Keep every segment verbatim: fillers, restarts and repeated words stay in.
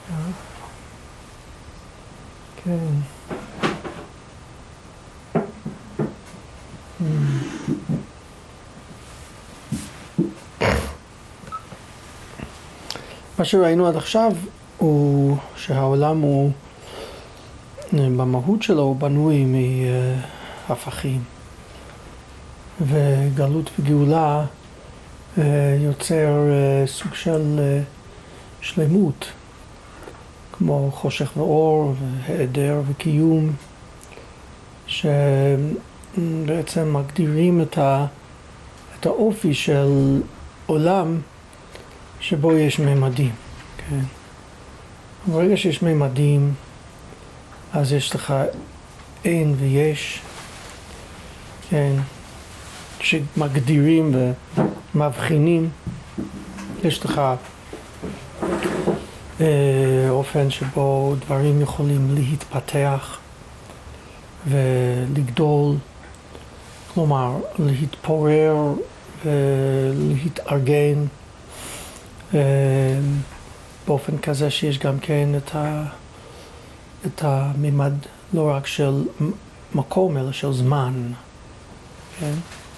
כן. מה שראינו עד עכשיו הוא שהעולם הוא, במהות שלו הוא בנוי מהפכים. וגלות וגאולה יוצר סוג של שלמות, כמו חושך ואור והיעדר וקיום, שבעצם מגדירים את, ה, את האופי של עולם שבו יש ממדים. כן? ברגע שיש ממדים, אז יש לך אין ויש, כן? שמגדירים ומבחינים. יש לך אה, אופן שבו דברים יכולים להתפתח ולגדול, כלומר להתפורר ולהתארגן אה, באופן כזה שיש גם כן את, ה, את הממד לא רק של מקום אלא של זמן. כן?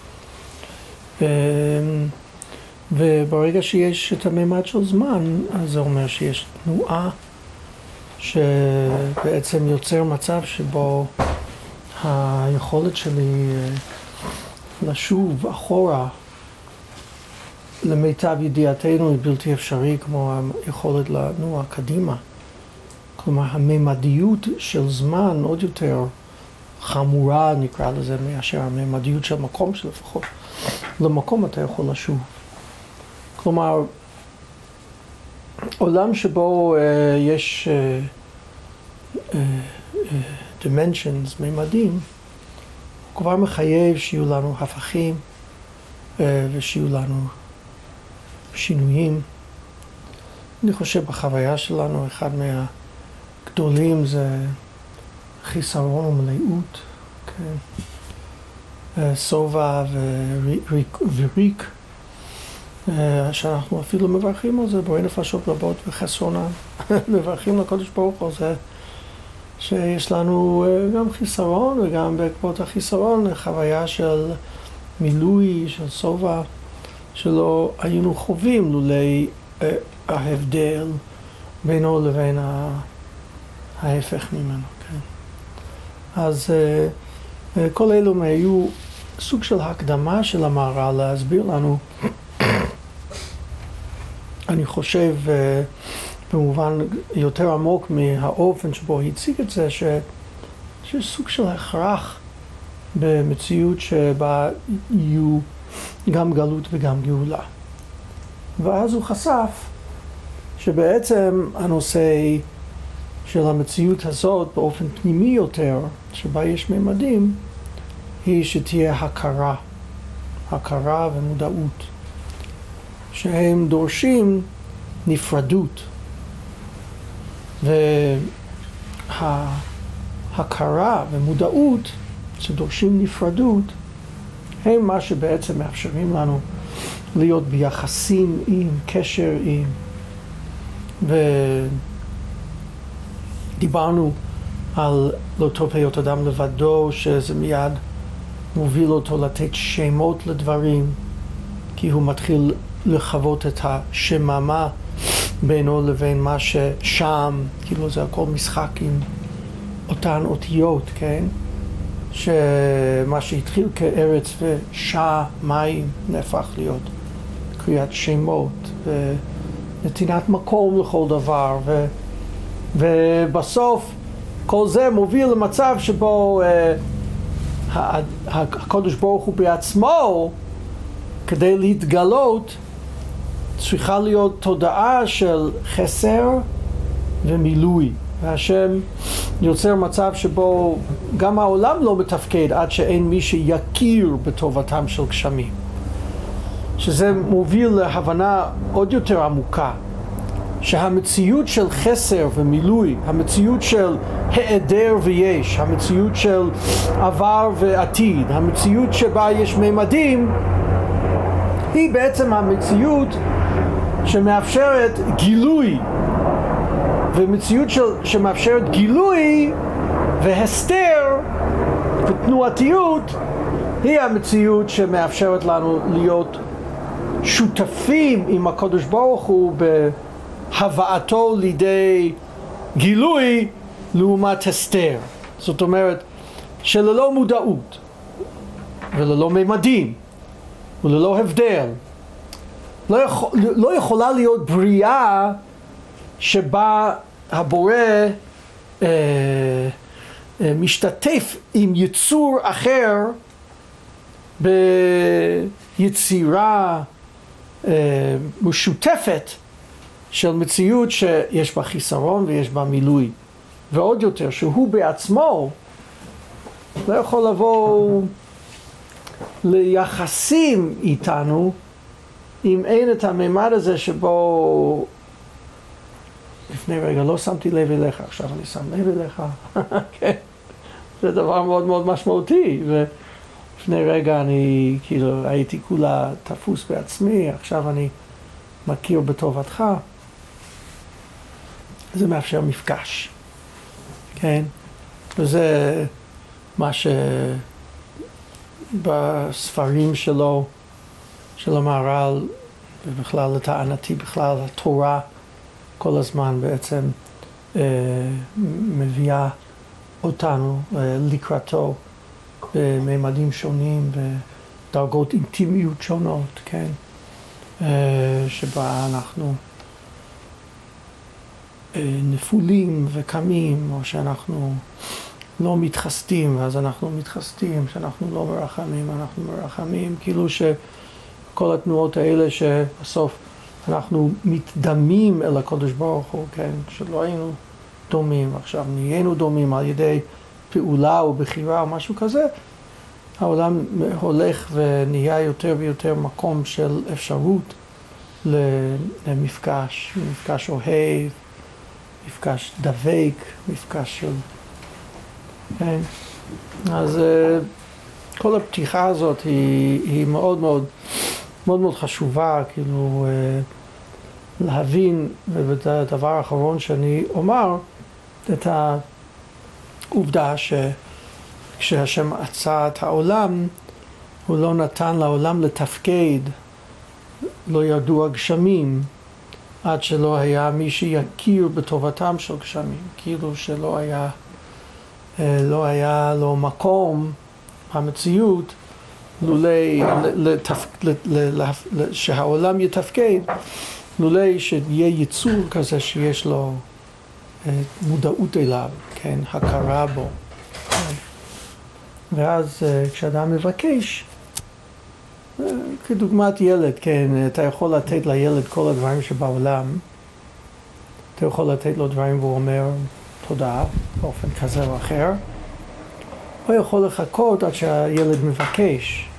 וברגע שיש את הממד של זמן, אז זה אומר שיש תנועה שבעצם יוצר מצב שבו היכולת שלי לשוב אחורה למיטב ידיעתנו היא בלתי אפשרי, כמו היכולת לנוע קדימה. כלומר, הממדיות של זמן עוד יותר חמורה, נקרא לזה, מאשר הממדיות של מקום שלפחות. למקום אתה יכול לשוב. כלומר, עולם שבו uh, יש uh, uh, uh, dimensions, ממדים, הוא כבר מחייב שיהיו לנו הפכים uh, ושיהיו לנו שינויים. אני חושב בחוויה שלנו, אחד מהגדולים זה חיסרון ומלאות, כן? סובה וריק, וריק, שאנחנו אפילו מברכים על זה, בורא נפשות רבות וחסרונן, מברכים לקדוש ברוך הוא, זה שיש לנו גם חיסרון וגם בעקבות החיסרון חוויה של מילוי, של סובה, שלא היינו חווים לולי ההבדל בינו לבין ההפך ממנו. כן? אז כל אלו היו סוג של הקדמה של המהר"ל להסביר לנו, אני חושב במובן יותר עמוק מהאופן שבו הציג את זה, ש... שיש סוג של הכרח במציאות שבה יהיו גם גלות וגם גאולה. ואז הוא חשף שבעצם הנושא של המציאות הזאת באופן פנימי יותר, שבה יש ממדים, היא שתהיה הכרה, הכרה ומודעות, שהם דורשים נפרדות. וההכרה ומודעות שדורשים נפרדות, הם מה שבעצם מאפשרים לנו להיות ביחסים עם, קשר עם. ודיברנו על לא טוב היות אדם לבדו, שזה מיד מוביל אותו לתת שמות לדברים, כי הוא מתחיל לחוות את השממה בינו לבין מה ששם, כאילו זה הכל משחק עם אותן אותיות, כן? שמה שהתחיל כארץ ושמיים נהפך להיות קריאת שמות ונתינת מקום לכל דבר, ו, ובסוף כל זה מוביל למצב שבו uh, הקדוש ברוך הוא בעצמו, כדי להתגלות, צריכה להיות תודעה של חסר ומילוי. והשם יוצר מצב שבו גם העולם לא מתפקד עד שאין מי שיכיר בטובתם של גשמים. שזה מוביל להבנה עוד יותר עמוקה, שהמציאות של חסר ומילוי, המציאות של היעדר ויש, המציאות של עבר ועתיד, המציאות שבה יש ממדים, היא בעצם המציאות שמאפשרת גילוי ומציאות של, שמאפשרת גילוי והסתר ותנועתיות היא המציאות שמאפשרת לנו להיות שותפים עם הקדוש ברוך הוא בהבאתו לידי גילוי לעומת הסתר. זאת אומרת שללא מודעות וללא ממדים וללא הבדל לא, יכול, לא יכולה להיות בריאה שבה הבורא אה, אה, משתתף עם יצור אחר ביצירה אה, משותפת של מציאות שיש בה חיסרון ויש בה מילוי. ועוד יותר, שהוא בעצמו לא יכול לבוא ליחסים איתנו אם אין את הממד הזה שבו לפני רגע לא שמתי לב אליך, עכשיו אני שם לב אליך. כן. זה דבר מאוד מאוד משמעותי. ולפני רגע אני כאילו הייתי כולה תפוס בעצמי, עכשיו אני מכיר בטובתך. זה מאפשר מפגש. כן? וזה מה שבספרים שלו, של המהר"ל, ובכלל לטענתי, בכלל התורה, כל הזמן בעצם אה, מביאה אותנו אה, לקראתו בממדים שונים, בדרגות אינטימיות שונות, כן? אה, שבה אנחנו אה, נפולים וקמים, או שאנחנו לא מתחסדים, ואז אנחנו מתחסדים, שאנחנו לא מרחמים, אנחנו מרחמים, כאילו שכל התנועות האלה שבסוף אנחנו מתדמים אל הקדוש ברוך הוא, כן? שלא היינו דומים, עכשיו נהיינו דומים על ידי פעולה או בחירה או משהו כזה, העולם הולך ונהיה יותר ויותר מקום של אפשרות למפגש, מפגש אוהב, מפגש דבק, מפגש של... כן? אז כל הפתיחה הזאת היא, היא מאוד מאוד מאוד מאוד חשובה, כאילו להבין, ובדבר האחרון שאני אומר, את העובדה שכשהשם עצר את העולם, הוא לא נתן לעולם לתפקד, לא ירדו הגשמים, עד שלא היה מי שיכיר בטובתם של גשמים, כאילו שלא היה, לא היה לו מקום במציאות, לולי, שהעולם יתפקד, לולי שיהיה ייצור כזה שיש לו מודעות אליו, כן, הכרה בו. ואז כשאדם מבקש, כדוגמת ילד, כן, אתה יכול לתת לילד כל הדברים שבעולם, אתה יכול לתת לו דברים והוא אומר תודה, באופן כזה או אחר, הוא יכול לחכות עד שהילד מבקש.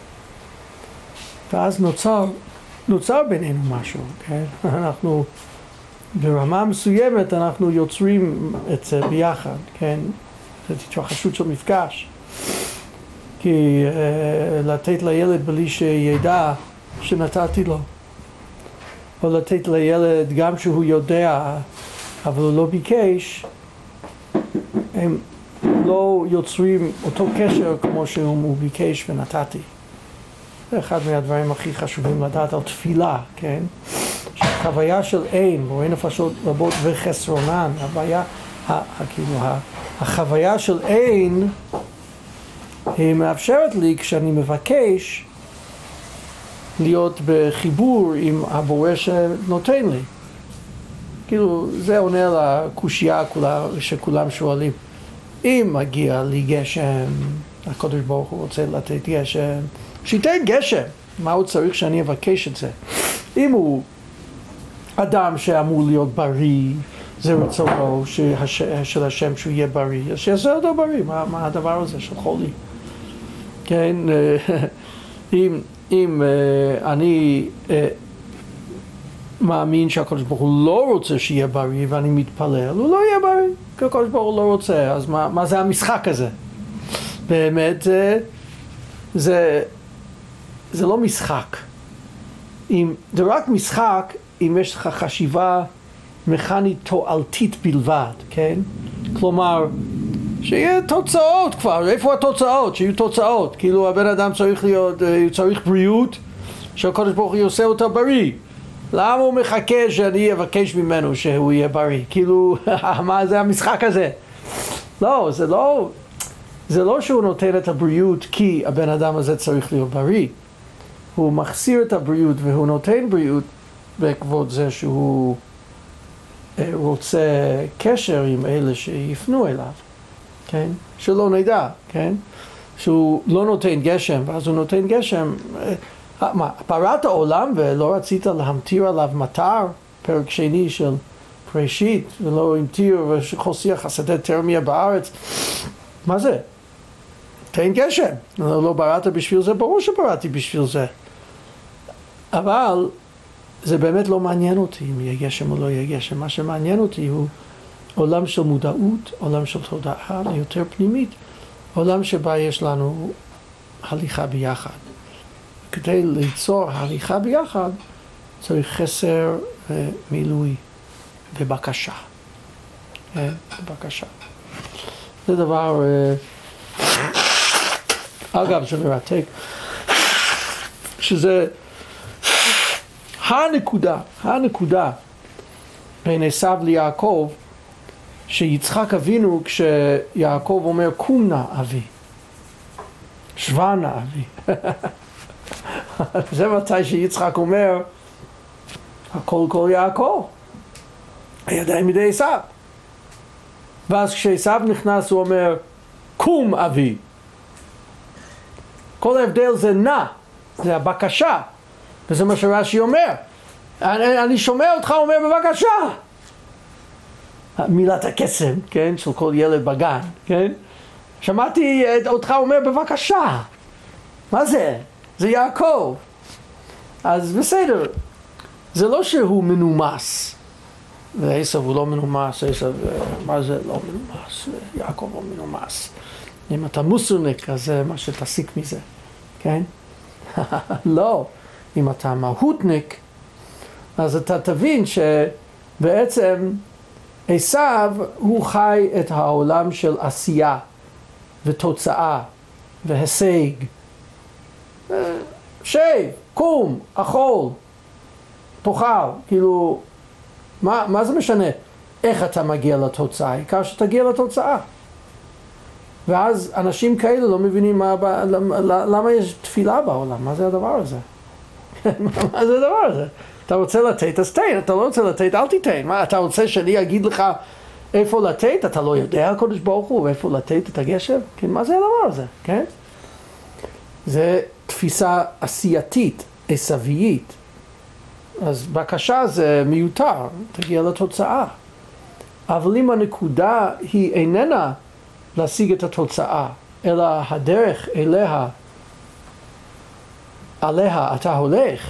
ואז נוצר, נוצר בינינו משהו, כן? אנחנו, ברמה מסוימת, אנחנו יוצרים את זה ביחד, כן? זאת התרחשות של מפגש. כי uh, לתת לילד בלי שידע שנתתי לו, או לתת לילד גם שהוא יודע, אבל הוא לא ביקש, הם לא יוצרים אותו קשר כמו שהוא ביקש ונתתי. זה אחד מהדברים הכי חשובים לדעת על תפילה, כן? שהחוויה של אין, רואה נפשות רבות וחסרונן, הבעיה, כאילו, החוויה של אין, היא מאפשרת לי כשאני מבקש להיות בחיבור עם הבורא שנותן לי. כאילו, זה עונה לקושייה שכולם שואלים. אם מגיע לי גשם, הקדוש ברוך הוא רוצה לתת גשם, שייתן גשם. מה הוא צריך שאני אבקש את זה? אם הוא אדם שאמור להיות בריא, זה רצונו של השם שהוא יהיה בריא, אז שיעשה אותו בריא. מה, מה הדבר הזה של חולי? כן, אם, אם אני מאמין שהקדוש ברוך הוא לא רוצה שיהיה בריא ואני מתפלל, הוא לא יהיה בריא, כי הקדוש ברוך הוא לא רוצה, אז מה, מה זה המשחק הזה? באמת, זה, זה, זה לא משחק. אם, זה רק משחק אם יש לך חשיבה מכנית תועלתית בלבד, כן? כלומר, שיהיה תוצאות כבר, איפה התוצאות? שיהיו תוצאות, כאילו הבן אדם צריך להיות, צריך בריאות, שהקדוש ברוך הוא עושה אותה בריא. למה הוא מחכה שאני אבקש ממנו שהוא יהיה בריא? כאילו, מה זה המשחק הזה? לא, זה לא, זה לא שהוא נותן את הבריאות כי הבן אדם הזה צריך להיות בריא. הוא מחסיר את הבריאות והוא נותן בריאות בעקבות זה שהוא רוצה קשר עם אלה שיפנו אליו, כן? שלא נדע, כן? שהוא לא נותן גשם, ואז הוא נותן גשם. מה, בראת העולם ולא רצית להמטיר עליו מטר, פרק שני של פרשית, ולא המטיר וחוסיח השדה תרמיה בארץ. מה זה? תן גשם. לא, לא בראת בשביל זה, ברור שבראתי בשביל זה. אבל זה באמת לא מעניין אותי אם יהיה גשם או לא יהיה גשם. מה שמעניין אותי הוא עולם של מודעות, עולם של תודעה יותר פנימית, עולם שבה יש לנו הליכה ביחד. כדי ליצור הליכה ביחד צריך חסר ומילוי ובקשה. בקשה. זה דבר, אגב, זה מרתק, שזה הנקודה, הנקודה בין עשיו ליעקב, שיצחק אבינו כשיעקב אומר קום נא אבי, שבה נא אבי. זה מתי שיצחק אומר הכל כל יעקב, הידיים מידי עשיו. ואז כשעשיו נכנס הוא אומר קום אבי. כל ההבדל זה נא, זה הבקשה, וזה מה שרש"י אומר. אני, אני שומע אותך אומר בבקשה. מילת הקסם, כן, של כל ילד בגן, כן? שמעתי אותך אומר בבקשה. מה זה? זה יעקב. אז בסדר, זה לא שהוא מנומס. ועשיו הוא לא מנומס, עשיו, מה זה לא מנומס? יעקב לא מנומס. אם אתה מוסרניק, אז זה מה שתסיק מזה, כן? לא. אם אתה מהותניק, אז אתה תבין שבעצם עשיו הוא חי את העולם של עשייה ותוצאה והישג. שב, קום, אכול, תאכל, כאילו, מה, מה זה משנה איך אתה מגיע לתוצאה? העיקר שתגיע לתוצאה. ואז אנשים כאלה לא מבינים מה, למה, למה יש תפילה בעולם, מה זה הדבר הזה? מה זה הדבר הזה? אתה רוצה לתת, אז תן, אתה לא רוצה לתת, אל תיתן. מה, אתה רוצה שאני אגיד לך איפה לתת? אתה לא יודע, הקדוש ברוך הוא, איפה לתת את הגשם? כן, מה זה הדבר הזה? כן? זה תפיסה עשייתית, עשוויית. אז בקשה זה מיותר, תגיע לתוצאה. אבל אם הנקודה היא איננה להשיג את התוצאה, אלא הדרך אליה, עליה אתה הולך,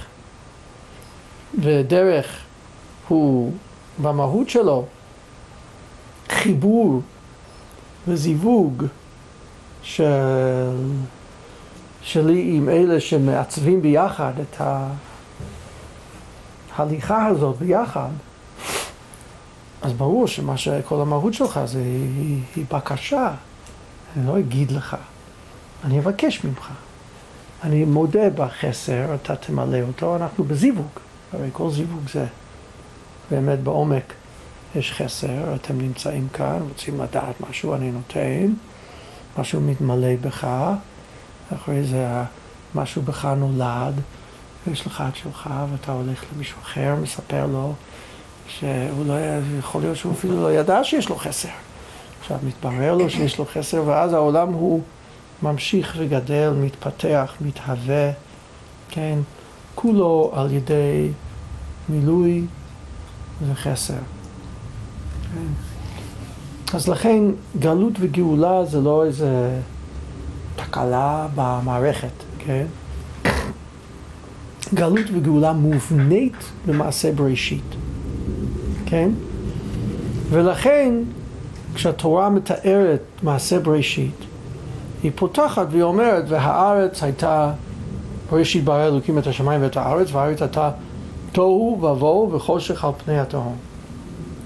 ודרך הוא במהות שלו חיבור וזיווג של, שלי עם אלה שמעצבים ביחד את ההליכה הזאת ביחד, אז ברור שמה שכל המהות שלך זה היא, היא בקשה. אני לא אגיד לך, אני אבקש ממך. אני מודה בחסר, אתה תמלא אותו, אנחנו בזיווג. הרי כל זיווג זה באמת בעומק יש חסר, אתם נמצאים כאן, רוצים לדעת משהו, אני נותן, משהו מתמלא בך, אחרי זה משהו בך נולד, ויש לך את שלך, ואתה הולך למישהו אחר, מספר לו, שהוא לא, יכול להיות שהוא אפילו לא ידע שיש לו חסר. עכשיו מתברר לו שיש לו חסר, ואז העולם הוא ממשיך וגדל, מתפתח, מתהווה, כן, כולו על ידי מילוי וחסר. כן. אז לכן גלות וגאולה זה לא איזה תקלה במערכת, כן? גלות וגאולה מובנית במעשה בראשית, כן? ולכן כשהתורה מתארת מעשה בראשית, היא פותחת והיא אומרת, והארץ הייתה, בראשית ברא אלוקים את השמיים ואת הארץ, והארץ הייתה תוהו ובוהו וחושך על פני התהום.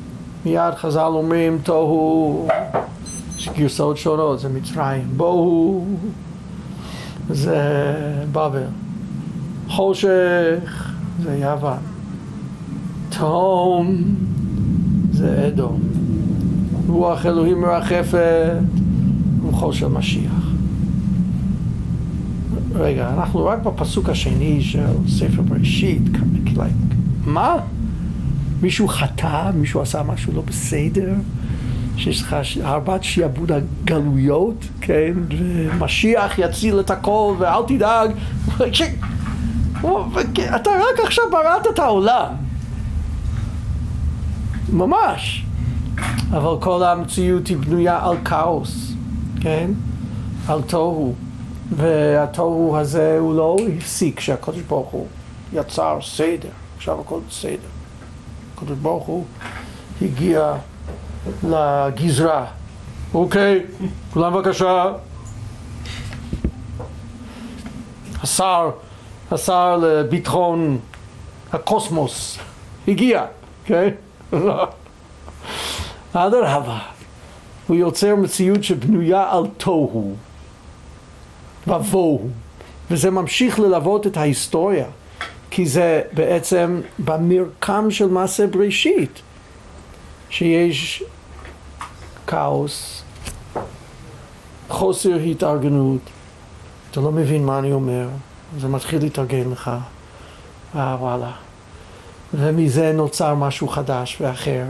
מיד חז"ל אומרים תוהו, יש גרסאות שונות, זה מצרים, בוהו, זה בבל, חושך, זה יוון, תהום, זה אדום, רוח אלוהים מרחפת, רוחו של משיח. רגע, אנחנו רק בפסוק השני של ספר בראשית, מה? מישהו חטא, מישהו עשה משהו לא בסדר, שיש לך ארבעת שיעבוד הגלויות, כן, ומשיח יציל את הכל, ואל תדאג, אתה רק עכשיו בראת את העולם, ממש, אבל כל המציאות היא בנויה על כאוס, כן, על תוהו, והתוהו הזה הוא לא הפסיק שהקדוש ברוך הוא יצר סדר, עכשיו הכל בסדר. הקדוש ברוך הוא הגיע לגזרה. אוקיי, כולם בבקשה. השר, השר לביטחון הקוסמוס הגיע, אוקיי? אדרבה, הוא יוצר מציאות שבנויה על תוהו ובוהו, וזה ממשיך ללוות את ההיסטוריה, כי זה בעצם במרקם של מעשה בראשית, שיש כאוס, חוסר התארגנות, אתה לא מבין מה אני אומר, זה מתחיל להתארגן לך, אה וואלה, ומזה נוצר משהו חדש ואחר,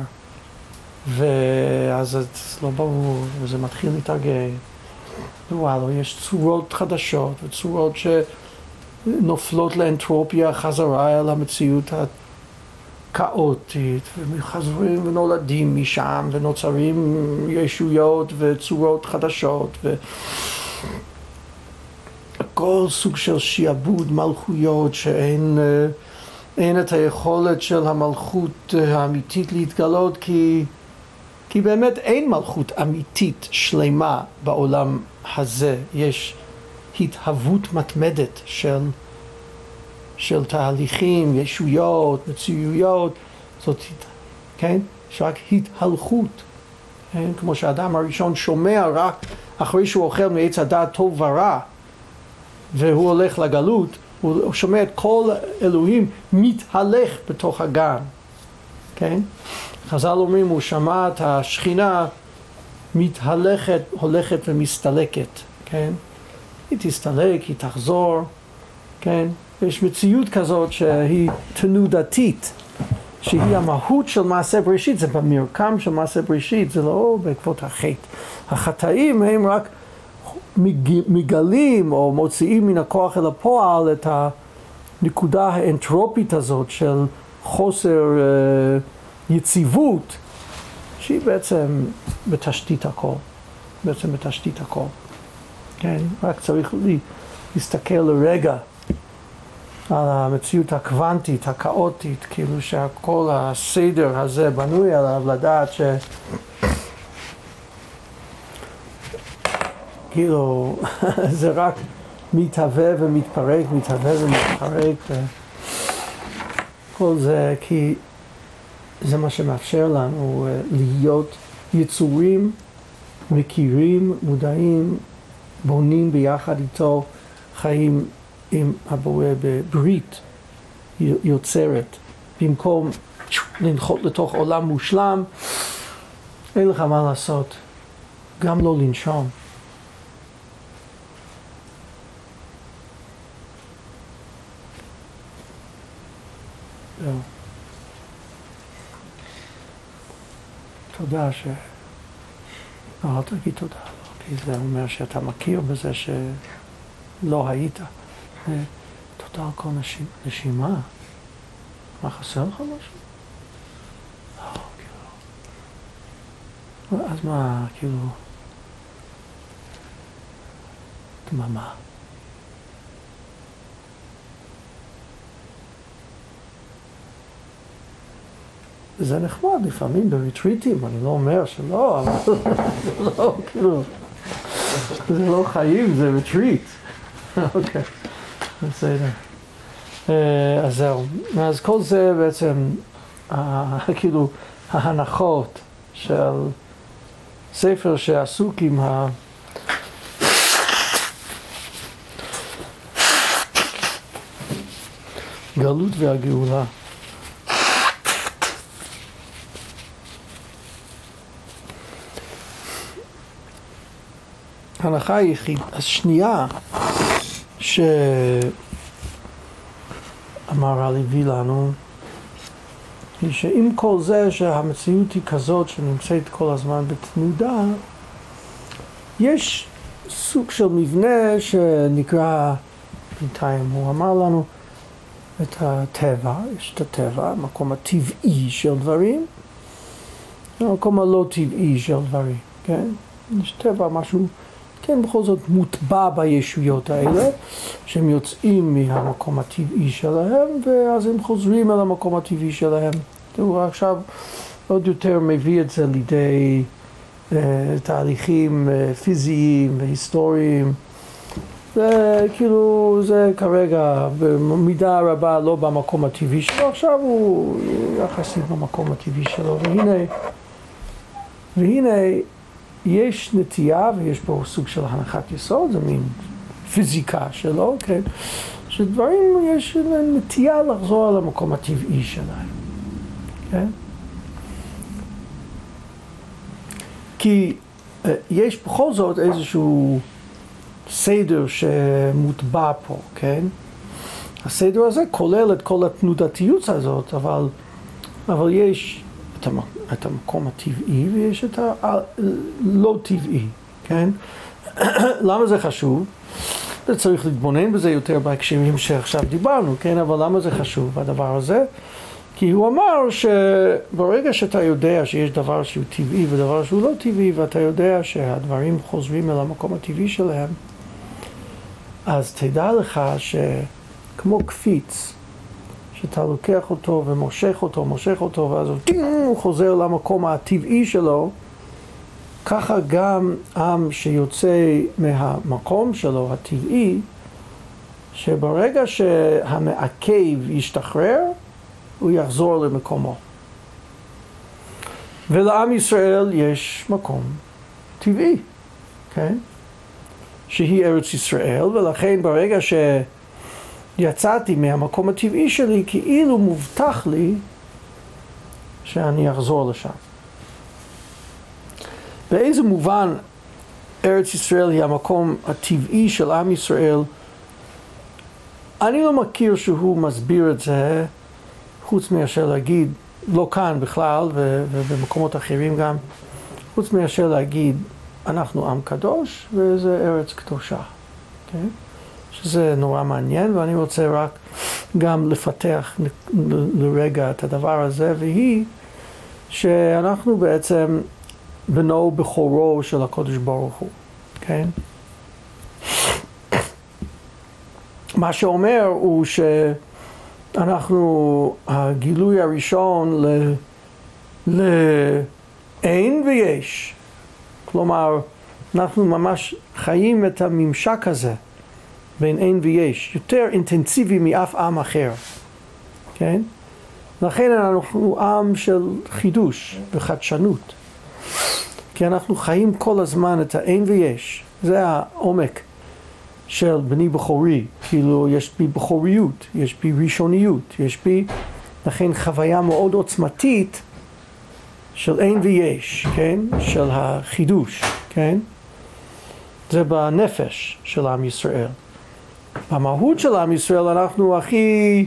ואז זה לא ברור, וזה מתחיל להתארגן, וואלה, יש צורות חדשות וצורות שנופלות לאנטרופיה חזרה אל המציאות הכאוטית, וחזרים ונולדים משם ונוצרים ישויות וצורות חדשות, וכל סוג של שיעבוד מלכויות שאין אין את היכולת של המלכות האמיתית להתגלות, כי כי באמת אין מלכות אמיתית שלמה בעולם הזה. יש התהוות מתמדת של, של תהליכים, ישויות, מציאויות, זאת, כן? יש רק התהלכות. כן? כמו שהאדם הראשון שומע רק אחרי שהוא אוכל מעץ הדעת טוב ורע, והוא הולך לגלות, הוא שומע את כל אלוהים מתהלך בתוך הגן. כן? חז"ל אומרים, הוא שמע את השכינה מתהלכת, הולכת ומסתלקת, כן? היא תסתלק, היא תחזור, כן? יש מציאות כזאת שהיא תנודתית, שהיא המהות של מעשה בראשית, זה במרקם של מעשה בראשית, זה לא בעקבות החטא. החטאים הם רק מגלים או מוציאים מן הכוח אל הפועל את הנקודה האנטרופית הזאת של חוסר יציבות, שהיא בעצם בתשתית הכל, בעצם בתשתית הכל. כן? רק צריך להסתכל לרגע על המציאות הקוונטית, הכאוטית, כאילו שכל הסדר הזה בנוי עליו, לדעת ש... כאילו, זה רק מתהווה ומתפרק, מתהווה ומתפרק, כל זה כי זה מה שמאפשר לנו להיות יצורים, מכירים, מודעים, בונים ביחד איתו, חיים עם הבורא בברית יוצרת, במקום לנחות לתוך עולם מושלם, אין לך מה לעשות, גם לא לנשום. זהו. תודה ש... לא, אל תגיד תודה, כי זה אומר שאתה מכיר בזה שלא היית. תודה על כל נשימה. מה, חסר לך משהו? לא, כאילו... אז מה, כאילו... דממה. זה נחמד לפעמים בריטריטים, אני לא אומר שלא, אבל זה לא, כאילו, זה לא חיים, זה ריטריט. אוקיי, בסדר. אז זהו. אז כל זה בעצם כאילו ההנחות של ספר שעסוק עם ה... גלות והגאולה. ההנחה היחיד, השנייה שהמהר"ל הביא לנו היא שעם כל זה שהמציאות היא כזאת שנמצאת כל הזמן בתנודה, יש סוג של מבנה שנקרא, בינתיים הוא אמר לנו, את הטבע, יש את הטבע, המקום הטבעי של דברים, המקום הלא טבעי של דברים, כן? יש טבע, משהו, כן, בכל זאת מוטבע בישויות האלה, שהם יוצאים מהמקום הטבעי שלהם, ואז הם חוזרים אל המקום הטבעי שלהם. הוא עכשיו עוד יותר מביא את זה לידי uh, תהליכים uh, פיזיים והיסטוריים, וכאילו זה כרגע במידה רבה לא במקום הטבעי שלו, עכשיו הוא יחסית במקום הטבעי שלו, והנה, והנה יש נטייה, ויש פה סוג של הנחת יסוד, זה מין פיזיקה שלו, כן? שדברים יש נטייה לחזור על המקום הטבעי שלהם, כן? כי יש בכל זאת איזשהו סדר שמוטבע פה, כן? הסדר הזה כולל את כל התנודתיות הזאת, אבל, אבל יש את, המק, את המקום הטבעי ויש את הלא טבעי, כן? למה זה חשוב? צריך להתבונן בזה יותר בהקשרים שעכשיו דיברנו, כן? אבל למה זה חשוב, הדבר הזה? כי הוא אמר שברגע שאתה יודע שיש דבר שהוא טבעי ודבר שהוא לא טבעי, ואתה יודע שהדברים חוזרים אל המקום הטבעי שלהם, אז תדע לך שכמו קפיץ, שאתה לוקח אותו ומושך אותו, מושך אותו, ואז הוא חוזר למקום הטבעי שלו, ככה גם עם שיוצא מהמקום שלו, הטבעי, שברגע שהמעכב ישתחרר, הוא יחזור למקומו. ולעם ישראל יש מקום טבעי, כן? שהיא ארץ ישראל, ולכן ברגע שיצאתי מהמקום הטבעי שלי, כאילו מובטח לי שאני אחזור לשם. באיזה מובן ארץ ישראל היא המקום הטבעי של עם ישראל? אני לא מכיר שהוא מסביר את זה, חוץ מאשר להגיד, לא כאן בכלל ובמקומות אחרים גם, חוץ מאשר להגיד, אנחנו עם קדוש וזה ארץ קדושה, כן? שזה נורא מעניין, ואני רוצה רק גם לפתח לרגע את הדבר הזה, והיא שאנחנו בעצם בנו בכורו של הקדוש ברוך הוא, כן? מה שאומר הוא שאנחנו, הגילוי הראשון ל, לאין ויש, כלומר, אנחנו ממש חיים את הממשק הזה בין אין ויש, יותר אינטנסיבי מאף עם אחר, כן? לכן אנחנו עם של חידוש וחדשנות, כי אנחנו חיים כל הזמן את האין ויש, זה העומק של בני בכורי, כאילו יש בי בכוריות, יש בי ראשוניות, יש בי לכן חוויה מאוד עוצמתית של אין ויש, כן? של החידוש, כן? זה בנפש של עם ישראל. במהות של עם ישראל אנחנו הכי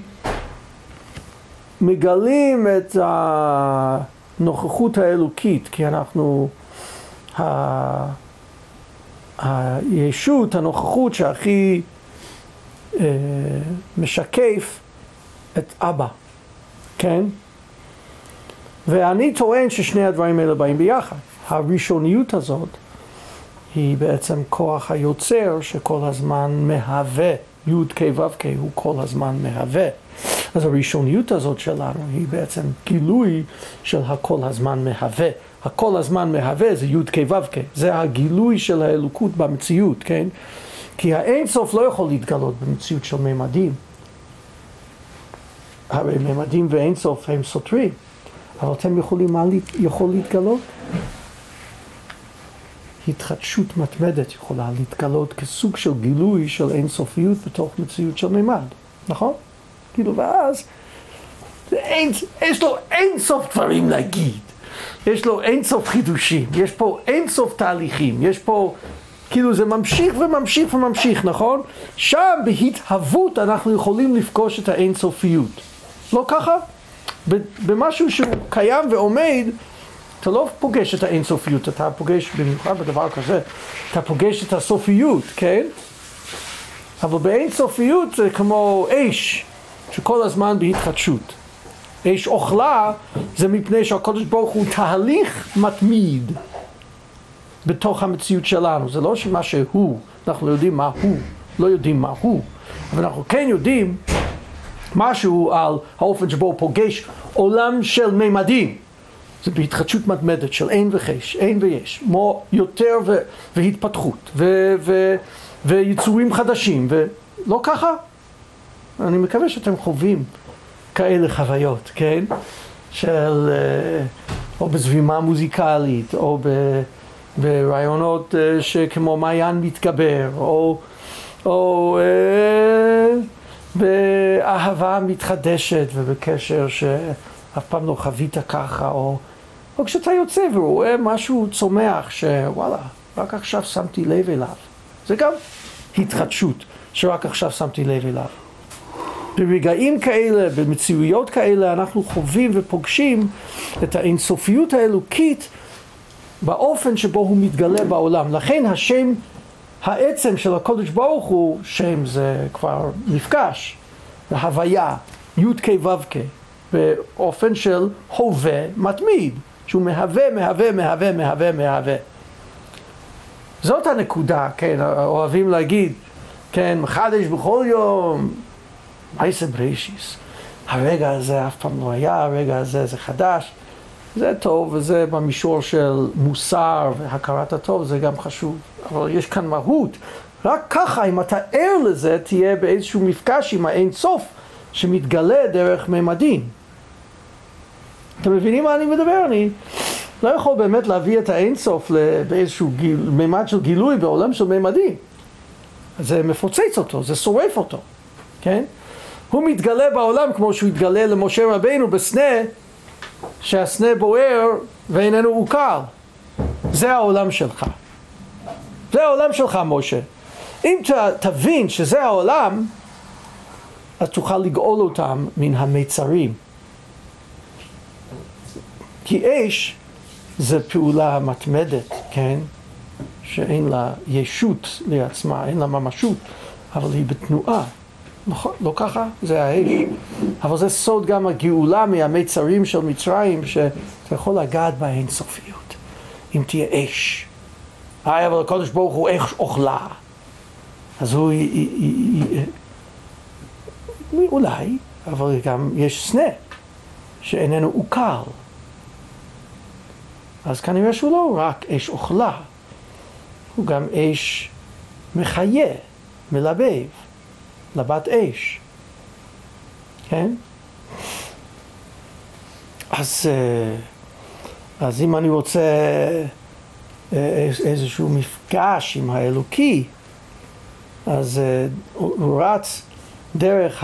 מגלים את הנוכחות האלוקית, כי אנחנו ה... הישות, הנוכחות שהכי אה, משקף את אבא, כן? ואני טוען ששני הדברים האלה באים ביחד. הראשוניות הזאת היא בעצם כוח היוצר שכל הזמן מהווה, י' כ' ו' כ' הוא כל הזמן מהווה. אז הראשוניות הזאת שלנו היא בעצם גילוי של הכל הזמן מהווה. הכל הזמן מהווה זה י' כ' ו' כ', זה הגילוי של האלוקות במציאות, כן? כי האין סוף לא יכול להתגלות במציאות של ממדים. הרי ממדים ואין סוף הם סותרים, אבל אתם יכולים, מה יכול להתגלות? התחדשות מתמדת יכולה להתגלות כסוג של גילוי של אין סופיות בתוך מציאות של ממד, נכון? כאילו, ואז אין, יש לו אין סוף דברים להגיד, יש לו אין סוף חידושים, יש פה אין סוף תהליכים, יש פה, כאילו זה ממשיך וממשיך וממשיך, נכון? שם בהתהוות אנחנו יכולים לפגוש את האין סופיות. לא ככה? במשהו שהוא קיים ועומד, אתה לא פוגש את האין סופיות, אתה פוגש במיוחד בדבר כזה, אתה פוגש את הסופיות, כן? אבל באין סופיות זה כמו אש, שכל הזמן בהתחדשות. אש אוכלה זה מפני שהקדוש ברוך הוא תהליך מתמיד בתוך המציאות שלנו. זה לא שמה שהוא, אנחנו יודעים מה הוא, לא יודעים מה הוא, אבל אנחנו כן יודעים משהו על האופן שבו הוא פוגש עולם של ממדים. זה בהתחדשות מתמדת של אין וחש, אין ויש, כמו יותר ו- והתפתחות ו- ו- ויצורים חדשים, ולא ככה. אני מקווה שאתם חווים כאלה חוויות, כן? של, או בזבימה מוזיקלית, או ב- ברעיונות שכמו מעיין מתגבר, או, או אה, באהבה מתחדשת ובקשר שאף פעם לא חווית ככה, או, או כשאתה יוצא ורואה משהו צומח שוואלה, רק עכשיו שמתי לב אליו. זה גם התחדשות שרק עכשיו שמתי לב אליו. ברגעים כאלה, במציאויות כאלה, אנחנו חווים ופוגשים את האינסופיות האלוקית באופן שבו הוא מתגלה בעולם. לכן השם, העצם של הקודש ברוך הוא, שם זה כבר מפגש, ההוויה, י' כ' ו' כ', באופן של הווה מתמיד, שהוא מהווה, מהווה, מהווה, מהווה, מהווה. זאת הנקודה, כן, אוהבים להגיד, כן, מחדש בכל יום, מעשה בראשיס. הרגע הזה אף פעם לא היה, הרגע הזה זה חדש, זה טוב, וזה במישור של מוסר והכרת הטוב, זה גם חשוב. אבל יש כאן מהות. רק ככה, אם אתה ער לזה, תהיה באיזשהו מפגש עם האין סוף, שמתגלה דרך ממדים. אתם מבינים מה אני מדבר? אני לא יכול באמת להביא את האין סוף באיזשהו גיל, ממד של גילוי בעולם של ממדים. זה מפוצץ אותו, זה שורף אותו, כן? הוא מתגלה בעולם כמו שהוא התגלה למשה רבינו בסנה, שהסנה בוער ואיננו עוקר. זה העולם שלך. זה העולם שלך, משה. אם ת, תבין שזה העולם, אז תוכל לגאול אותם מן המיצרים. כי אש זה פעולה מתמדת, כן? שאין לה ישות לעצמה, אין לה ממשות, אבל היא בתנועה. נכון, לא ככה? זה האש. אבל זה סוד גם הגאולה מהמיצרים של מצרים, שאתה יכול לגעת בה אין סופיות. אם תהיה אש. היי, אבל הקדוש ברוך הוא אש אוכלה. אז הוא... אולי, אבל גם יש סנה, שאיננו עוקר. אז כנראה שהוא לא רק אש אוכלה, הוא גם אש מחיה, מלבב, לבת אש. כן? אז, אז אם אני רוצה איזשהו מפגש עם האלוקי, אז הוא רץ דרך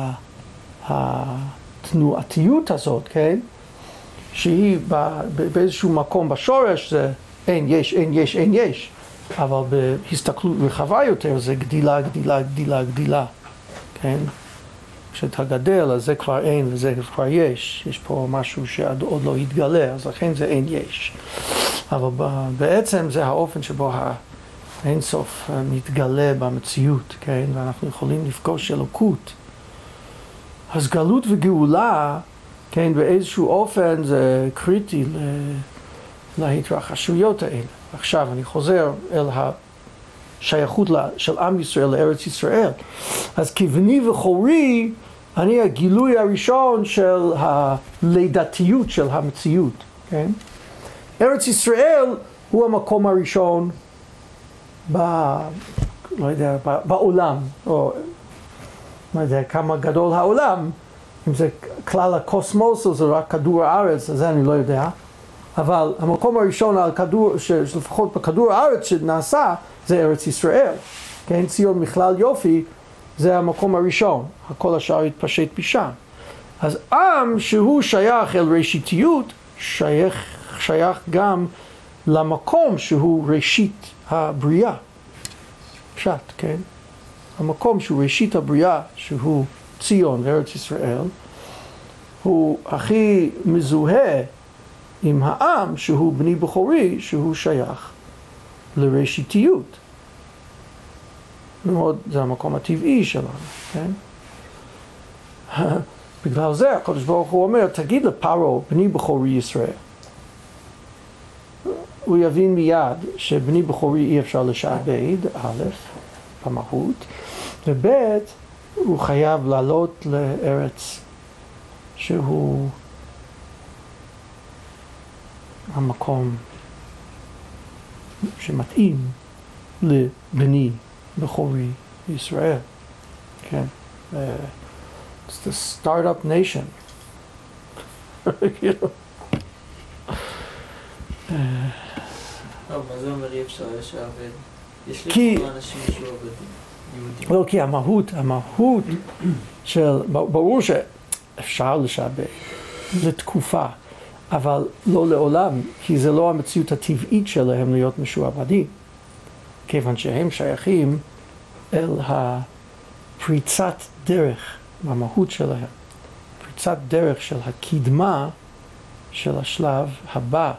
התנועתיות הזאת, כן? שהיא באיזשהו מקום בשורש זה אין יש, אין יש, אין יש. אבל בהסתכלות רחבה יותר זה גדילה, גדילה, גדילה, גדילה. כן? כשאתה גדל, אז זה כבר אין וזה כבר יש. יש פה משהו שעוד לא התגלה, אז לכן זה אין יש. אבל בעצם זה האופן שבו האין סוף מתגלה במציאות, כן? ואנחנו יכולים לפגוש אלוקות. אז גלות וגאולה, כן, באיזשהו אופן זה קריטי להתרחשויות האלה. עכשיו אני חוזר אל השייכות של עם ישראל לארץ ישראל. אז כבני וחורי, אני הגילוי הראשון של הלידתיות של המציאות, כן? ארץ ישראל הוא המקום הראשון ב... לא יודע, בעולם, או לא יודע כמה גדול העולם, אם זה כלל הקוסמוס או זה רק כדור הארץ, אז זה אני לא יודע. אבל המקום הראשון על כדור, שלפחות בכדור הארץ שנעשה, זה ארץ ישראל. כן, ציון מכלל יופי, זה המקום הראשון. הכל השאר התפשט משם. אז עם שהוא שייך אל ראשיתיות, שייך, שייך גם למקום שהוא ראשית הבריאה. פשט, כן? המקום שהוא ראשית הבריאה, שהוא ציון וארץ ישראל, הוא הכי מזוהה עם העם שהוא בני בכורי, שהוא שייך לראשיתיות. מאוד, זה המקום הטבעי שלנו, כן? בגלל זה הקדוש ברוך הוא אומר, תגיד לפרעה, בני בכורי ישראל. הוא יבין מיד שבני בכורי אי אפשר לשעבד, א', במהות, וב', הוא חייב לעלות לארץ שהוא המקום שמתאים לבני בכורי ישראל. כן. Uh, it's the startup nation. you know. טוב, מה זה אומר אי אפשר לשעבד? יש לי פה אנשים שעובדים, יהודים. לא, כי המהות, המהות של, ברור שאפשר לשעבד לתקופה, אבל לא לעולם, כי זה לא המציאות הטבעית שלהם להיות משועבדים. כיוון שהם שייכים אל הפריצת דרך במהות שלהם. פריצת דרך של הקדמה של השלב הבא,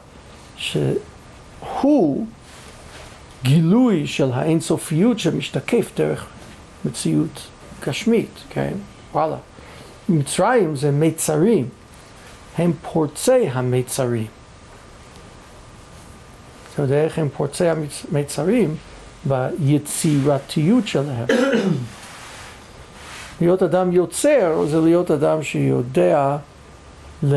שהוא גילוי של האינסופיות שמשתקף דרך מציאות גשמית, כן? וואלה. מצרים זה מיצרים, הם פורצי המיצרים. אתה יודע איך הם פורצי המיצרים? ביצירתיות שלהם. להיות אדם יוצר זה להיות אדם שיודע ל...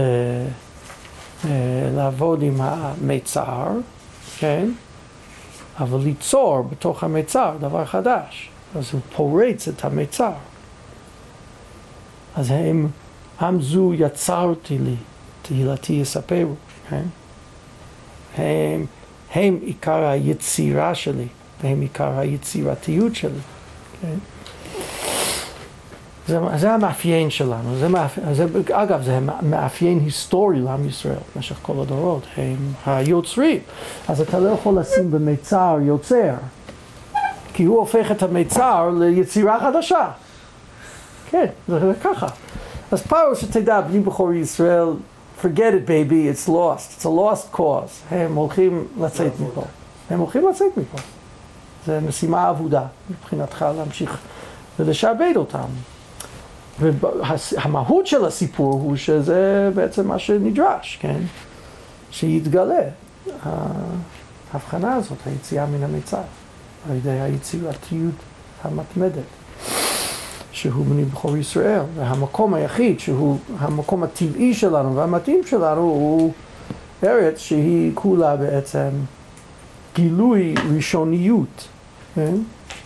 לעבוד עם המיצר, כן? אבל ליצור בתוך המיצר דבר חדש. אז הוא פורץ את המיצר. אז הם, עם זו יצרתי לי, תהילתי יספרו, כן? הם, הם עיקר היצירה שלי, והם עיקר היצירתיות שלי, כן? זה, זה המאפיין שלנו, זה מאפיין, זה, אגב זה מאפיין היסטורי לעם ישראל במשך כל הדורות, הם היוצרים. אז אתה לא יכול לשים במיצר יוצר, כי הוא הופך את המיצר ליצירה חדשה. כן, זה, זה ככה. אז פרעה שתדע, בני בכורי ישראל, forget it baby, it's lost, it's a lost cause. הם הולכים לצאת מפה. הם הולכים לצאת מפה. זה משימה עבודה מבחינתך להמשיך ולשעבד אותם. והמהות של הסיפור הוא שזה בעצם מה שנדרש, כן? שיתגלה ההבחנה הזאת, היציאה מן המיצר, על ידי היצירתיות המתמדת, שהוא בני בכור ישראל, והמקום היחיד שהוא המקום הטבעי שלנו והמתאים שלנו הוא ארץ שהיא כולה בעצם גילוי ראשוניות, כן?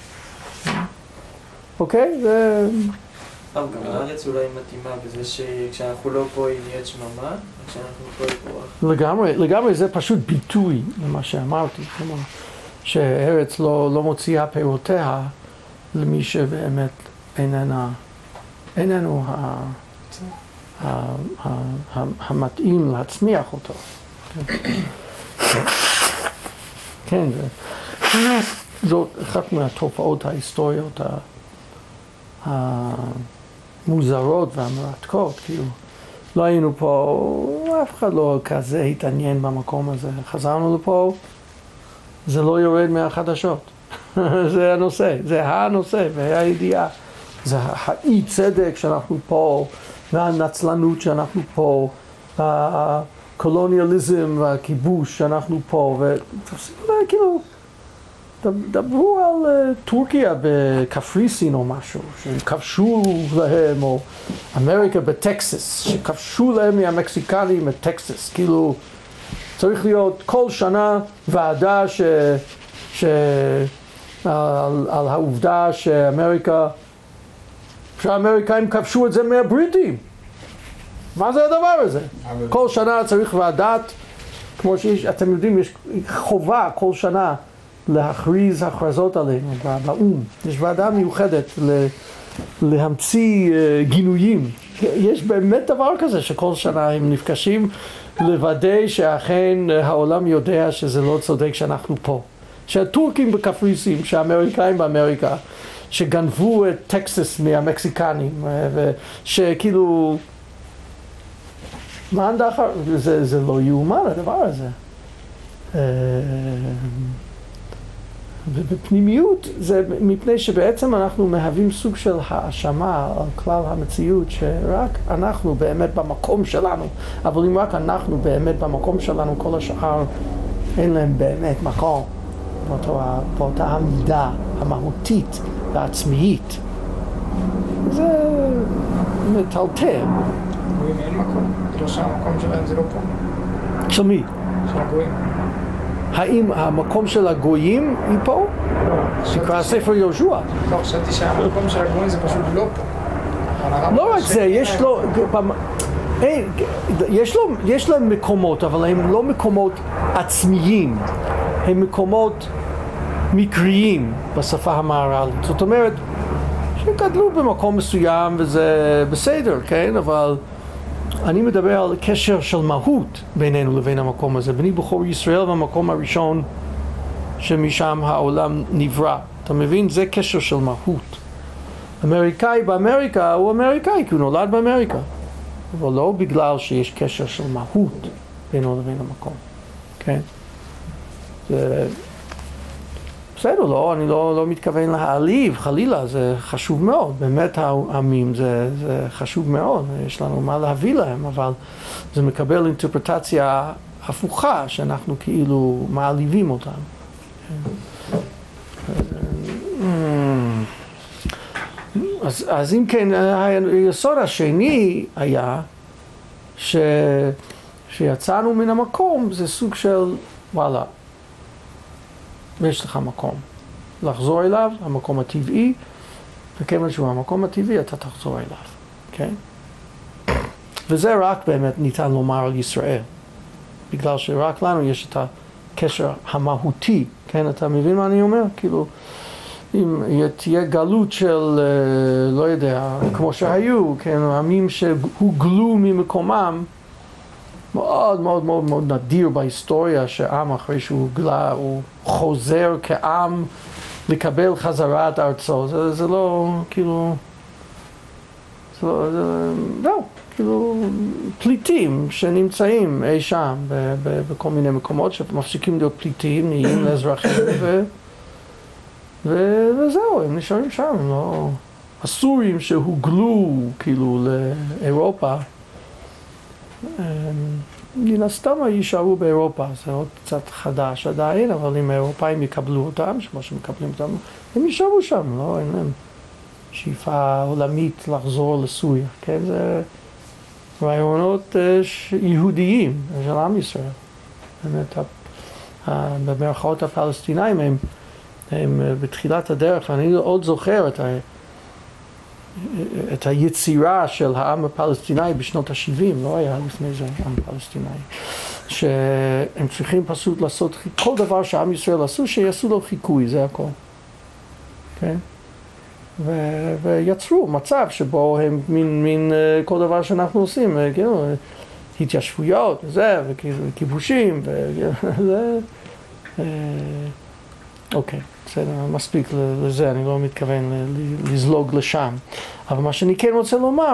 אוקיי? זה... גם הארץ אולי מתאימה בזה שכשאנחנו לא פה היא נהיית שממה, וכשאנחנו פה היא פורח. לגמרי, לגמרי זה פשוט ביטוי למה שאמרתי, כלומר, שהארץ לא, לא מוציאה פירותיה למי שבאמת איננה, איננו ה, ה, ה, ה, המתאים להצמיח אותו. כן, זה, זאת אחת מהתופעות ההיסטוריות המוזרות והמרתקות, כאילו, לא היינו פה, אף אחד לא כזה התעניין במקום הזה. חזרנו לפה, זה לא יורד מהחדשות. זה הנושא, זה הנושא והידיעה. זה האי צדק שאנחנו פה, והנצלנות שאנחנו פה, הקולוניאליזם והכיבוש שאנחנו פה, וכאילו, דברו על טורקיה בקפריסין או משהו, שכבשו להם, או אמריקה בטקסס, שכבשו להם מהמקסיקנים את טקסס, כאילו צריך להיות כל שנה ועדה ש... ש... על, על העובדה שאמריקה, שהאמריקאים כבשו את זה מהבריטים. מה זה הדבר הזה? כל שנה צריך ועדת, כמו שאתם יודעים, יש חובה כל שנה להכריז הכרזות עלינו באו"ם. יש ועדה מיוחדת להמציא גינויים. יש באמת דבר כזה שכל שנה הם נפגשים לוודא שאכן העולם יודע שזה לא צודק שאנחנו פה. שהטורקים בקפריסין, שהאמריקאים באמריקה, שגנבו את טקסס מהמקסיקנים, ושכאילו, מה דחר? זה, זה לא יאומן הדבר הזה. ובפנימיות זה מפני שבעצם אנחנו מהווים סוג של האשמה על כלל המציאות שרק אנחנו באמת במקום שלנו, אבל אם רק אנחנו באמת במקום שלנו, כל השאר אין להם באמת מקום באותה, באותה המידה המהותית והעצמאית. זה מטלטל. גויים אין מקום, לא שהמקום שלהם זה לא פה. של מי? של הגויים. האם המקום של הגויים היא פה? לא. שקרא ספר יהושע. לא, חשבתי שהמקום של הגויים זה פשוט לא פה. לא רק זה, יש לו, יש לו, יש להם מקומות, אבל הם לא מקומות עצמיים, הם מקומות מקריים בשפה המהר"לית. זאת אומרת, שגדלו במקום מסוים וזה בסדר, כן? אבל אני מדבר על קשר של מהות בינינו לבין המקום הזה. בני בכור ישראל במקום הראשון שמשם העולם נברא. אתה מבין? זה קשר של מהות. אמריקאי באמריקה הוא אמריקאי כי הוא נולד באמריקה. אבל לא בגלל שיש קשר של מהות בינו לבין המקום. כן? זה... בסדר, לא, אני לא, לא מתכוון להעליב, חלילה, זה חשוב מאוד, באמת העמים זה, זה חשוב מאוד, יש לנו מה להביא להם, אבל זה מקבל אינטרפרטציה הפוכה, שאנחנו כאילו מעליבים אותם. אז, אז אם כן, היסוד השני היה ש, שיצאנו מן המקום, זה סוג של, וואלה, יש לך מקום לחזור אליו, המקום הטבעי, וכיוון שהוא המקום הטבעי, אתה תחזור אליו, כן? וזה רק באמת ניתן לומר על ישראל, בגלל שרק לנו יש את הקשר המהותי, כן? אתה מבין מה אני אומר? כאילו, אם תהיה גלות של, לא יודע, כמו שהיו, כן? עמים שהוגלו ממקומם, מאוד מאוד מאוד מאוד נדיר בהיסטוריה שעם אחרי שהוא הוגלה הוא חוזר כעם לקבל חזרה את ארצו. זה, זה לא, כאילו, זה לא, זה, לא, כאילו, פליטים שנמצאים אי שם ב, ב, בכל מיני מקומות שמפסיקים להיות פליטים, נהיים לאזרחים ו, ו, וזהו, הם נשארים שם, הם לא... הסורים שהוגלו כאילו לאירופה, מן הסתם יישארו באירופה, זה עוד קצת חדש עדיין, אבל אם האירופאים יקבלו אותם, כמו שמקבלים אותם, הם יישארו שם, לא? אין להם שאיפה עולמית לחזור לסוריה, כן? זה רעיונות יהודיים של עם ישראל. באמת, במרכאות הפלסטינאים הם, הם בתחילת הדרך, ואני עוד זוכר את ה... את היצירה של העם הפלסטיני בשנות ה-שבעים, לא היה לפני זה עם פלסטיני, שהם צריכים פשוט לעשות כל דבר שעם ישראל עשו, שיעשו לו חיקוי, זה הכל. כן? ו- ויצרו מצב שבו הם מין, מין כל דבר שאנחנו עושים, כאילו, התיישבויות וזה, וכיבושים, וזה... אוקיי. בסדר, מספיק לזה, אני לא מתכוון לזלוג לשם. אבל מה שאני כן רוצה לומר,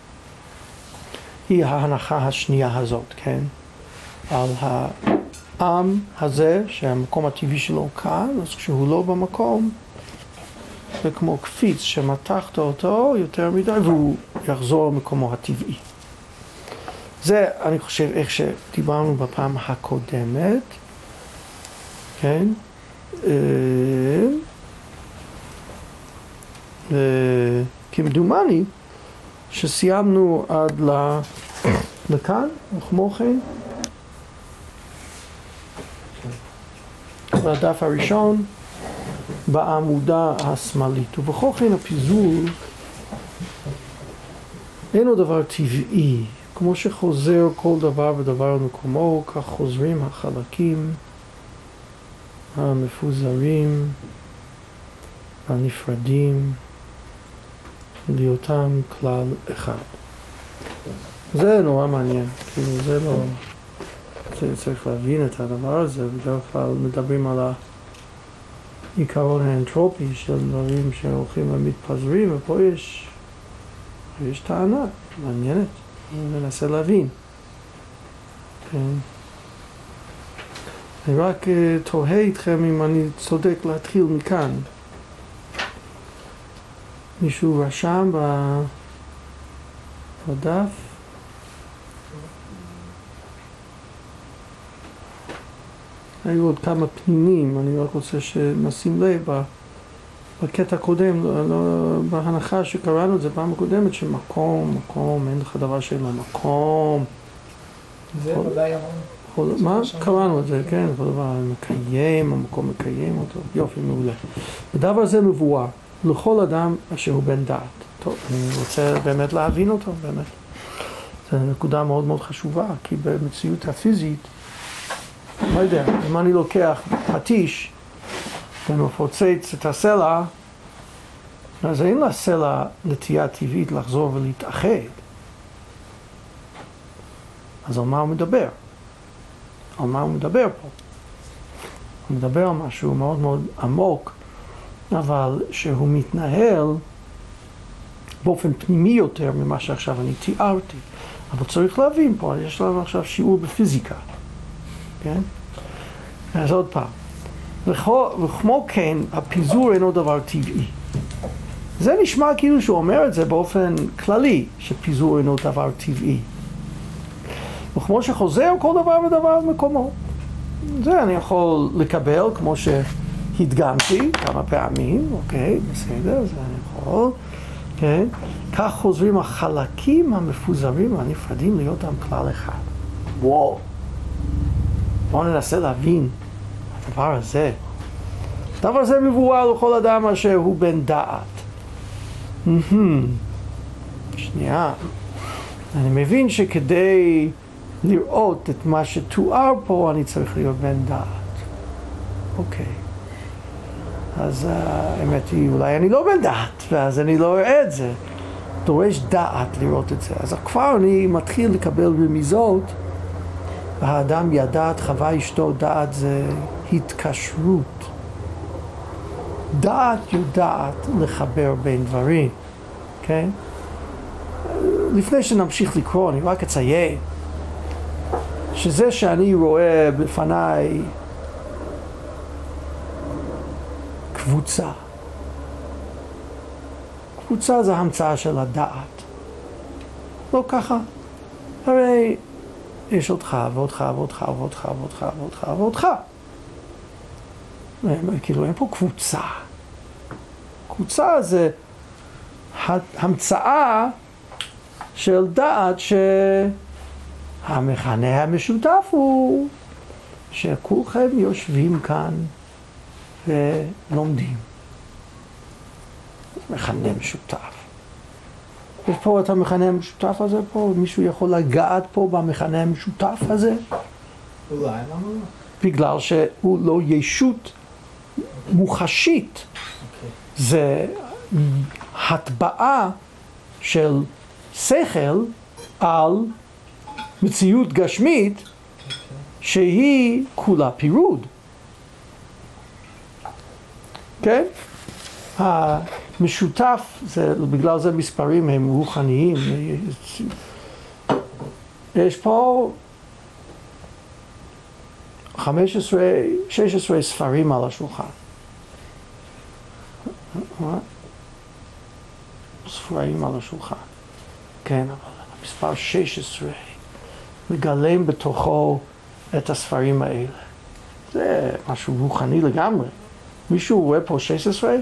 היא ההנחה השנייה הזאת, כן? על העם הזה, שהמקום הטבעי שלו כאן, אז כשהוא לא במקום, זה כמו קפיץ שמתחת אותו יותר מדי, והוא יחזור למקומו הטבעי. זה, אני חושב, איך שדיברנו בפעם הקודמת, כן? כמדומני שסיימנו עד לכאן, וכמו כן בדף הראשון בעמודה השמאלית, ובכל כן הפיזור אינו דבר טבעי, כמו שחוזר כל דבר ודבר למקומו, כך חוזרים החלקים המפוזרים, הנפרדים, להיותם כלל אחד. זה נורא מעניין, כאילו זה לא... צריך להבין את הדבר הזה, בדרך כלל מדברים על העיקרון האנטרופי של דברים שהולכים ומתפזרים, ופה יש, יש טענה מעניינת, אני מנסה להבין. כן. אני רק תוהה איתכם אם אני צודק להתחיל מכאן. מישהו רשם בדף? היו עוד כמה פנינים, אני רק רוצה שנשים לב בקטע הקודם, לא, לא, בהנחה שקראנו את זה פעם הקודמת, שמקום, מקום, אין לך דבר שאין לו מקום. זה ודאי אמרנו. מה? קראנו את זה, כן, כל דבר מקיים, המקום מקיים אותו, יופי, מעולה. הדבר הזה מבואר לכל אדם אשר הוא בן דעת. טוב, אני רוצה באמת להבין אותו, באמת. זו נקודה מאוד מאוד חשובה, כי במציאות הפיזית, לא יודע, אם אני לוקח פטיש ומפוצץ את הסלע, אז אין לסלע נטייה טבעית לחזור ולהתאחד. אז על מה הוא מדבר? על מה הוא מדבר פה? הוא מדבר על משהו מאוד מאוד עמוק, אבל שהוא מתנהל באופן פנימי יותר ממה שעכשיו אני תיארתי. אבל צריך להבין פה, יש לנו עכשיו שיעור בפיזיקה. כן? אז עוד פעם. וכמו כן, הפיזור אינו דבר טבעי. זה נשמע כאילו שהוא אומר את זה באופן כללי, שפיזור אינו דבר טבעי. וכמו שחוזר כל דבר ודבר על מקומו. זה אני יכול לקבל כמו שהדגמתי כמה פעמים, אוקיי, בסדר, זה אני יכול. כן? כך חוזרים החלקים המפוזרים והנפרדים להיות עם כלל אחד. וואו. בואו ננסה להבין הדבר הזה. הדבר הזה מבואר לכל אדם אשר הוא בן דעת. שנייה. אני מבין שכדי לראות את מה שתואר פה, אני צריך להיות בן דעת. אוקיי. אז האמת היא, אולי אני לא בן דעת, ואז אני לא רואה את זה. דורש דעת לראות את זה. אז כבר אני מתחיל לקבל רמיזות, והאדם ידעת, חווה אשתו, דעת זה התקשרות. דעת יודעת לחבר בין דברים, כן? לפני שנמשיך לקרוא, אני רק אציין, שזה שאני רואה בפניי קבוצה. קבוצה זה המצאה של הדעת. לא ככה. הרי יש אותך ואותך ואותך ואותך ואותך ואותך ואותך. כאילו אין פה קבוצה. קבוצה זה המצאה של דעת שהמכנה המשותף הוא שכולכם יושבים כאן ולומדים. מכנה משותף. יש פה את המכנה המשותף הזה פה? מישהו יכול לגעת פה במכנה המשותף הזה? אולי, למה לא? בגלל שהוא לא ישות מוחשית. זה הטבעה של שכל על מציאות גשמית שהיא כולה פירוד. כן? המשותף, זה, בגלל זה מספרים הם רוחניים. יש פה חמש עשרה, שש עשרה ספרים על השולחן. ספרים על השולחן. כן, אבל המספר שש עשרה מגלם בתוכו את הספרים האלה. זה משהו רוחני לגמרי. מישהו רואה פה שש עשרה?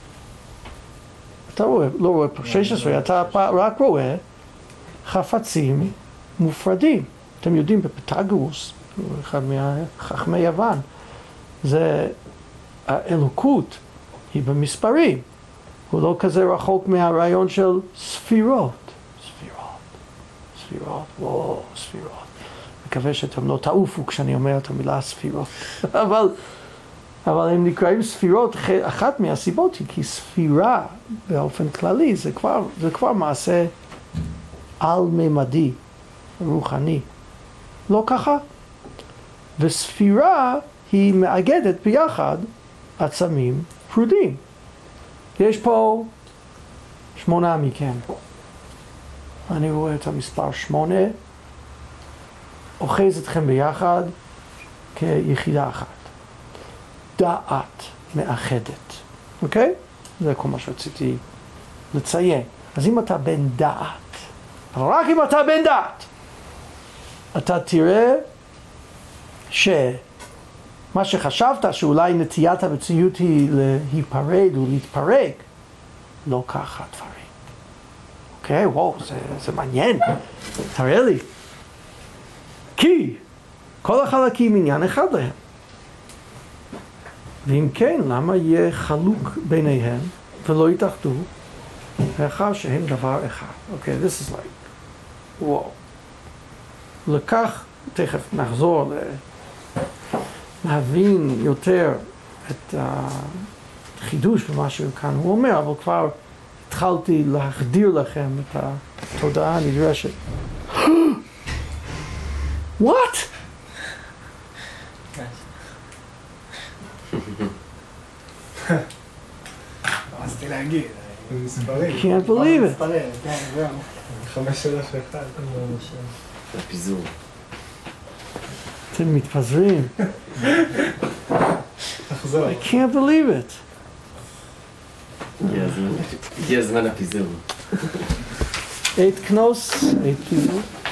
אתה רואה, לא רואה פה שש עשרה, אתה רק רואה חפצים מופרדים. אתם יודעים, בפתגורוס, אחד מחכמי יוון, זה האלוקות היא במספרים. הוא לא כזה רחוק מהרעיון של ספירות. ספירות. ספירות, וואו, ספירות. מקווה שאתם לא תעופו כשאני אומר את המילה ספירות. אבל, אבל הם נקראים ספירות, אחת מהסיבות היא כי ספירה באופן כללי זה כבר, זה כבר מעשה על-ממדי, רוחני. לא ככה? וספירה היא מאגדת ביחד עצמים פרודים. יש פה שמונה מכם. אני רואה את המספר שמונה, אוחז אתכם ביחד כיחידה אחת. דעת מאחדת, אוקיי? זה כל מה שרציתי לציין. אז אם אתה בן דעת, אבל רק אם אתה בן דעת, אתה תראה שמה שחשבת שאולי נטיית המציאות היא להיפרד ולהתפרק, לא ככה דברים. אוקיי, וואו, זה, זה מעניין. תראה לי. כי כל החלקים עניין אחד להם. ואם כן, למה יהיה חלוק ביניהם ולא יתאחדו לאחר שהם דבר אחד? אוקיי, this is like, וואו. לכך, תכף נחזור להבין יותר את החידוש במה שכאן הוא אומר, אבל כבר התחלתי להחדיר לכם את התודעה הנדרשת. What? רציתי להגיד, מספרים. Can't believe it. מספרים, כן, זהו. חמש שלוש אחד. הפיזור. אתם מתפזרים. תחזור. I can't believe it. הגיע הזמן הפיזור. Eight knows, eight people.